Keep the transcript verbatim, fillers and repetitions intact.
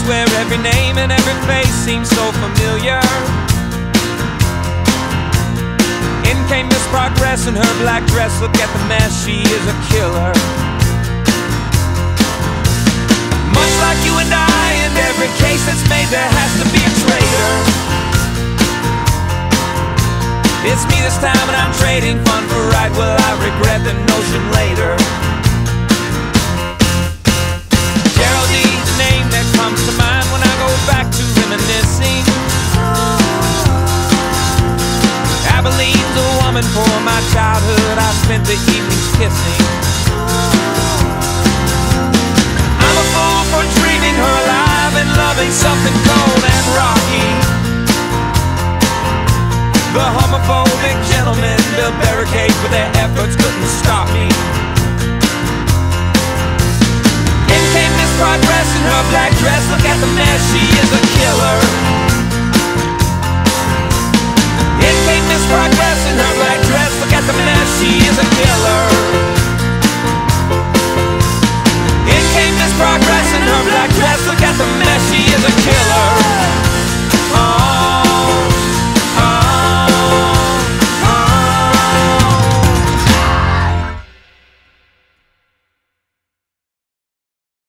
where every name and every face seems so familiar. In came Miss Progress in her black dress. Look at the mess, she is a killer. Much like you and I, in every case that's made, there has to be a traitor. It's me this time and I'm trading fun for right. Will I regret the notion later? Geraldine, the name that comes to mind when I go back to reminiscing. Abilene's a woman for my childhood. I spent the evenings kissing. I'm a fool for dreaming her alive and loving something cold and rocky. The homophobic gentlemen built barricades, but their efforts couldn't stop me. In came Miss Progress in her black dress. Look at the mess, she is a killer. In came Miss Progress in her black dress. Look at the mess, she is a killer.